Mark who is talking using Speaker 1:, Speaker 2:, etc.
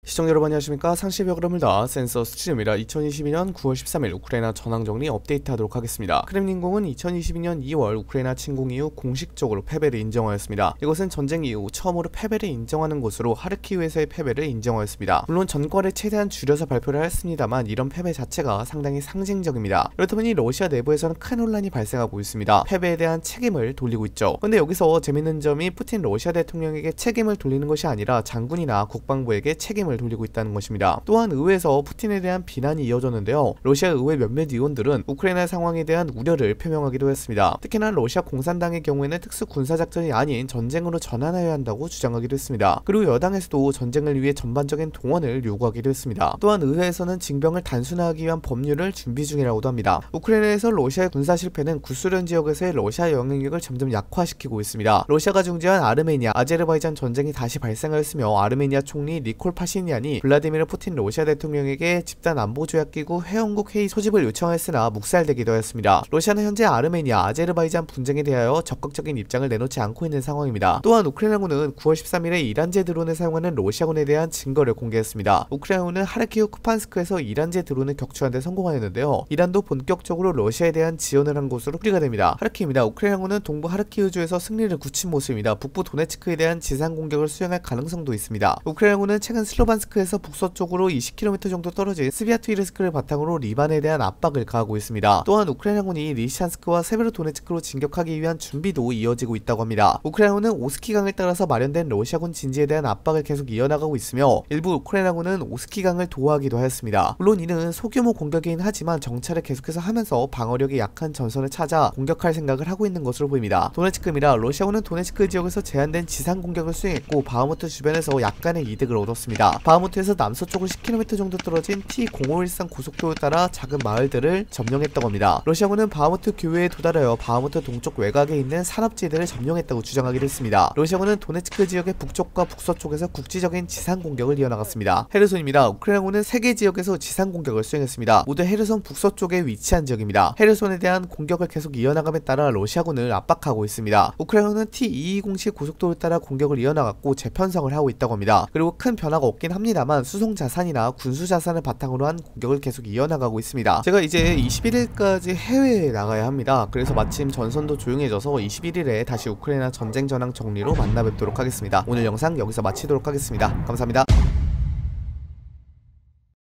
Speaker 1: 시청자 여러분 안녕하십니까. 상시의 벽을 다 센서 스트림이라 2022년 9월 13일 우크라이나 전황정리 업데이트하도록 하겠습니다. 크렘린궁은 2022년 2월 우크라이나 침공 이후 공식적으로 패배를 인정하였습니다. 이것은 전쟁 이후 처음으로 패배를 인정하는 곳으로 하르키우에서의 패배를 인정하였습니다. 물론 전과를 최대한 줄여서 발표를 했습니다만 이런 패배 자체가 상당히 상징적입니다. 그렇다 보니 러시아 내부에서는 큰 혼란이 발생하고 있습니다. 패배에 대한 책임을 돌리고 있죠. 근데 여기서 재밌는 점이 푸틴 러시아 대통령에게 책임을 돌리는 것이 아니라 장군이나 국방부에게 책임을 돌리고 있다는 것입니다. 또한 의회에서 푸틴에 대한 비난이 이어졌는데요. 러시아 의회 몇몇 의원들은 우크라이나 상황에 대한 우려를 표명하기도 했습니다. 특히나 러시아 공산당의 경우에는 특수 군사작전이 아닌 전쟁으로 전환해야 한다고 주장하기도 했습니다. 그리고 여당에서도 전쟁을 위해 전반적인 동원을 요구하기도 했습니다. 또한 의회에서는 징병을 단순화하기 위한 법률을 준비 중이라고도 합니다. 우크라이나에서 러시아의 군사 실패는 구소련 지역에서의 러시아 영향력을 점점 약화시키고 있습니다. 러시아가 중재한 아르메니아, 아제르바이잔 전쟁이 다시 발생하였으며 아르메니아 총리 니콜 파시니안이 블라디미르 푸틴 러시아 대통령에게 집단 안보조약기구 회원국 회의 소집을 요청했으나 묵살되기도 했습니다. 러시아는 현재 아르메니아, 아제르바이잔 분쟁에 대하여 적극적인 입장을 내놓지 않고 있는 상황입니다. 또한 우크라이나군은 9월 13일에 이란제 드론을 사용하는 러시아군에 대한 증거를 공개했습니다. 우크라이나군은 하르키우 쿠판스크에서 이란제 드론을 격추하는 데 성공하였는데요. 이란도 본격적으로 러시아에 대한 지원을 한 것으로 풀이가 됩니다. 하르키우입니다. 우크라이나군은 동부 하르키우주에서 승리를 굳힌 모습입니다. 북부 도네츠크에 대한 지상 공격을 수행할 가능성도 있습니다. 우크라이나군은 최근 슬로반스크에서 북서쪽으로 20km 정도 떨어진 스비아투이르스크를 바탕으로 리반에 대한 압박을 가하고 있습니다. 또한 우크라이나군이 리시찬스크와 세베로도네츠크로 진격하기 위한 준비도 이어지고 있다고 합니다. 우크라이나군은 오스키강을 따라서 마련된 러시아군 진지에 대한 압박을 계속 이어나가고 있으며 일부 우크라이나군은 오스키강을 도하기도 하였습니다. 물론 이는 소규모 공격이긴 하지만 정찰을 계속해서 하면서 방어력이 약한 전선을 찾아 공격할 생각을 하고 있는 것으로 보입니다. 도네츠크입니다. 러시아군은 도네츠크 지역에서 제한된 지상 공격을 수행했고 바흐무트 주변에서 약간의 이득을 얻었습니다. 바흐무트에서 남서쪽으로 10km 정도 떨어진 T0513 고속도로 따라 작은 마을들을 점령했다고 합니다. 러시아군은 바흐무트 교외에 도달하여 바흐무트 동쪽 외곽에 있는 산업지대를 점령했다고 주장하기도 했습니다. 러시아군은 도네츠크 지역의 북쪽과 북서쪽에서 국지적인 지상 공격을 이어나갔습니다. 헤르손입니다. 우크라이나군은 3개 지역에서 지상 공격을 수행했습니다. 모두 헤르손 북서쪽에 위치한 지역입니다. 헤르손에 대한 공격을 계속 이어나감에 따라 러시아군을 압박하고 있습니다. 우크라이나군은 T220식 고속도로를 따라 공격을 이어나갔고 재편성을 하고 있다고 합니다. 그리고 큰 변화가 없긴 합니다만 수송자산이나 군수자산을 바탕으로 한 공격을 계속 이어나가고 있습니다. 제가 이제 21일까지 해외에 나가야 합니다. 그래서 마침 전선도 조용해져서 21일에 다시 우크라이나 전쟁 전황 정리로 만나 뵙도록 하겠습니다. 오늘 영상 여기서 마치도록 하겠습니다. 감사합니다.